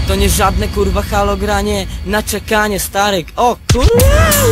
To nie żadne kurwa halogranie na czekanie staryk. O kurwa.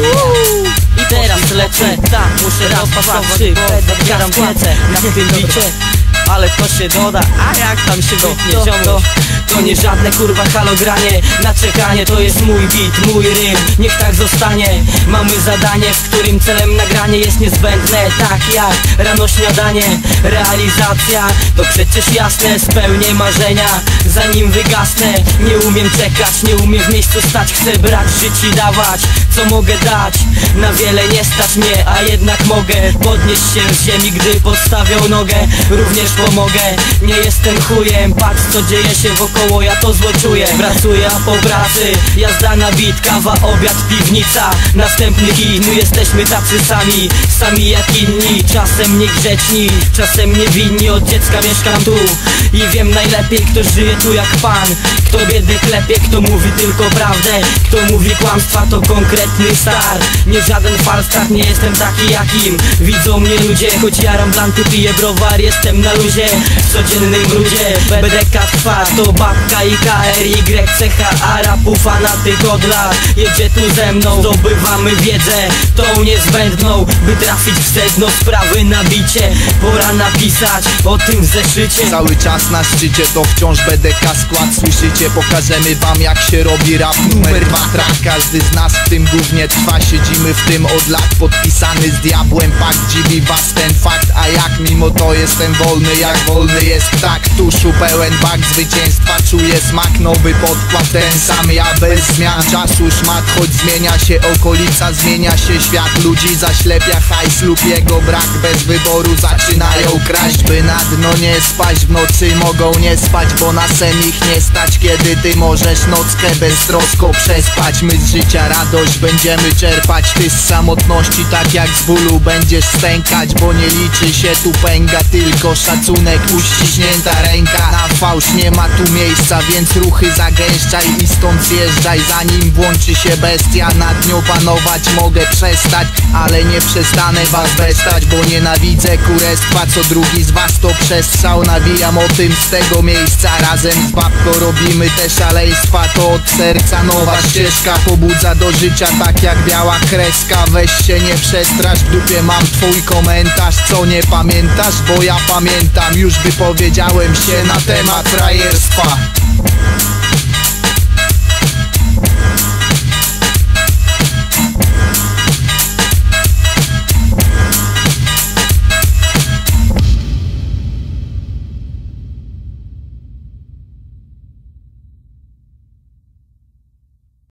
I teraz lecę, tak, muszę raz, dwa, trzy, odbieram piecę na tym bicie. Ale to się doda, a jak tam się wytnie ziomuś. To nie żadne kurwa halogranie na czekanie, to jest mój beat, mój rym, niech tak zostanie. Mamy zadanie, w którym celem nagranie jest niezbędne. Tak jak rano śniadanie, realizacja to przecież jasne. Spełnię marzenia, zanim wygasnę. Nie umiem czekać, nie umiem w miejscu stać. Chcę brać, żyć i dawać, co mogę dać. Na wiele nie stać mnie, a jednak mogę podnieść się z ziemi, gdy podstawią nogę. Również pomogę, nie jestem chujem. Patrz co dzieje się wokoło, ja to zło czuję. Pracuję po pracy, jazda na bit, kawa, obiad, piwnica. Następny hit, my jesteśmy tacy sami, sami jak inni. Czasem niegrzeczni, czasem niewinni. Od dziecka mieszkam tu i wiem najlepiej, kto żyje tu jak pan. Kto biedy klepie, kto mówi tylko prawdę, kto mówi kłamstwa, to konkretny star. Nie żaden falstart, nie jestem taki jakim widzą mnie ludzie. Choć jaram blanty, piję browar, jestem na luzie. W codziennym brudzie BDK trwa, to babka i KRY, CH, rapu fanatyk od lat. Jedzie tu ze mną, zdobywamy wiedzę, tą niezbędną, by trafić w sedno sprawy na bicie. Pora napisać o tym w zeszycie. Cały czas na szczycie, to wciąż BDK skład. Słyszycie, pokażemy wam jak się robi rap. Numer 2 track, każdy z nas w tym gównie trwa. Siedzimy w tym od lat, podpisany z diabłem pakt. Dziwi was ten fakt, a jak mimo to jestem wolny, jak wolny jest ptak. Tuszu pełen bak zwycięstwa, czuję smak. Nowy podkład, ten sam ja bez zmian. Czasu szmat, choć zmienia się okolica, zmienia się świat. Ludzi zaślepia hajs lub jego brak. Bez wyboru zaczynają kraść, by na dno nie spaść. W nocy mogą nie spać, bo na sen ich nie stać. Kiedy ty możesz nockę beztrosko przespać. My z życia radość będziemy czerpać. Ty z samotności tak jak z bólu będziesz stękać. Bo nie liczy się tu pęga, tylko szacunek, uściśnięta ręka. Na fałsz nie ma tu miejsca, więc ruchy zagęszczaj i stąd zjeżdżaj. Zanim włączy się bestia, nad nią panować mogę przestać, ale nie przestanę was bestać, bo nienawidzę kurestwa. Co drugi z was to przestrzał, nawijam o tym z tego miejsca. Razem z babką robimy te szaleństwa, to od serca nowa ścieżka. Pobudza do życia tak jak biała kreska. Weź się nie przestrasz, w dupie mam twój komentarz. Co nie pamiętasz? Bo ja pamiętam, już wypowiedziałem się na temat frajerstwa.